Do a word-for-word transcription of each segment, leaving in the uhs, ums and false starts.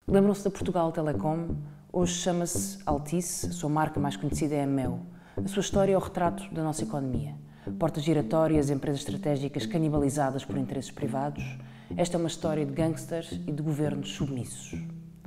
Lembram-se da Portugal Telecom? Hoje chama-se Altice, a sua marca mais conhecida é a Mel. A sua história é o retrato da nossa economia. Portas giratórias, empresas estratégicas canibalizadas por interesses privados. Esta é uma história de gangsters e de governos submissos.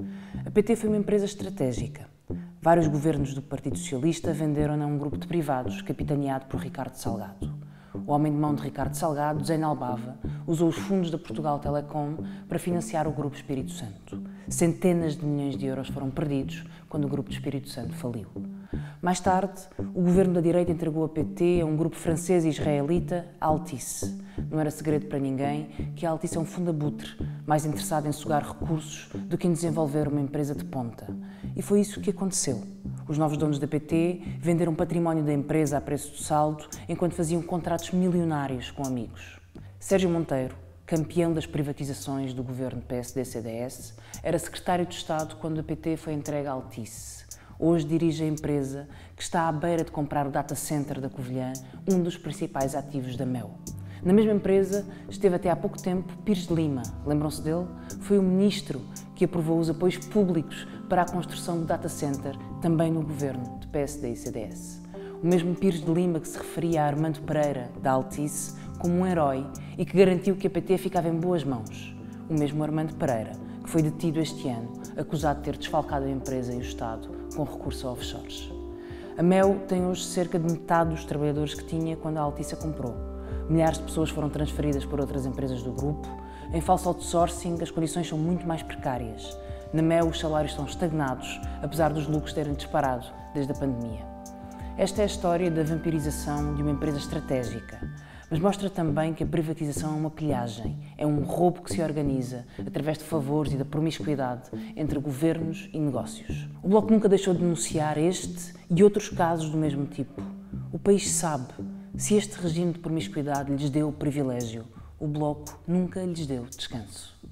A P T foi uma empresa estratégica. Vários governos do Partido Socialista venderam-na a um grupo de privados capitaneado por Ricardo Salgado. O homem de mão de Ricardo Salgado, Zé Nalbava, usou os fundos da Portugal Telecom para financiar o Grupo Espírito Santo. Centenas de milhões de euros foram perdidos quando o Grupo do Espírito Santo faliu. Mais tarde, o governo da direita entregou a P T a um grupo francês e israelita, a Altice. Não era segredo para ninguém que a Altice é um fundabutre, mais interessado em sugar recursos do que em desenvolver uma empresa de ponta. E foi isso que aconteceu. Os novos donos da P T venderam património da empresa a preço do saldo, enquanto faziam contratos milionários com amigos. Sérgio Monteiro, campeão das privatizações do governo P S D C D S, era secretário de Estado quando a P T foi entregue à Altice. Hoje dirige a empresa que está à beira de comprar o data center da Covilhã, um dos principais ativos da Mel. Na mesma empresa esteve até há pouco tempo Pires de Lima. Lembram-se dele? Foi o ministro que aprovou os apoios públicos para a construção do data center, também no governo de P S D e C D S. O mesmo Pires de Lima que se referia a Armando Pereira, da Altice, como um herói e que garantiu que a P T ficava em boas mãos. O mesmo Armando Pereira, que foi detido este ano, acusado de ter desfalcado a empresa e o Estado com recurso a offshores. A Mel tem hoje cerca de metade dos trabalhadores que tinha quando a Altice a comprou. Milhares de pessoas foram transferidas para outras empresas do grupo. Em falso outsourcing, as condições são muito mais precárias. Na Mel, os salários estão estagnados, apesar dos lucros terem disparado desde a pandemia. Esta é a história da vampirização de uma empresa estratégica, mas mostra também que a privatização é uma pilhagem, é um roubo que se organiza através de favores e da promiscuidade entre governos e negócios. O Bloco nunca deixou de denunciar este e outros casos do mesmo tipo. O país sabe, se este regime de promiscuidade lhes deu privilégio, o Bloco nunca lhes deu descanso.